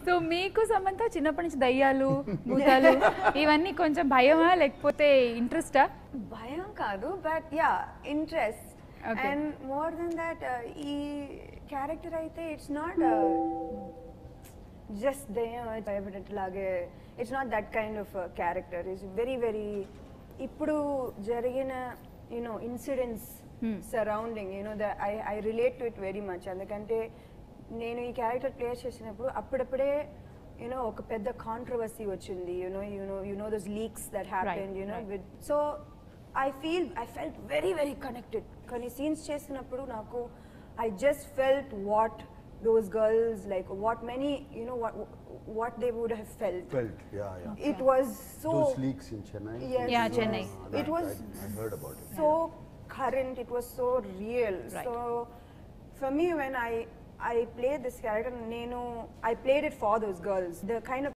So మీకు సమంత చిన్నప్పటి నుంచి దయ్యాలు భూతాలు ఇవన్నీ కొంచెం భయమా లేకపోతే ఇంట్రెస్టా? భయం కాదు, but ya interest. And more than that ఈ క్యారెక్టర్ అయితే ఇట్స్ నాట్ జస్ట్ దయ్యం భయపడేట్లాగే, it's not that kind of character. It's very very ఇప్పుడు జరిగిన incidents surrounding I relate to it very much. ఎందుకంటే నేను ఈ క్యారెక్టర్ ప్లే చేసినప్పుడు అప్పుడప్పుడే ఒక పెద్ద కాంట్రవర్సీ వచ్చింది, those leaks that happened, with, so I felt very very connected. కొన్ని సీన్స్ చేసినప్పుడు నాకు I just felt what those girls, like what many, what they would have felt. Yeah. It was so, those leaks in Chennai. Yes, yeah, Chennai. It was I heard about it. so current, it was so real. Right. So for me, when I played this character, I played it for those girls. The kind of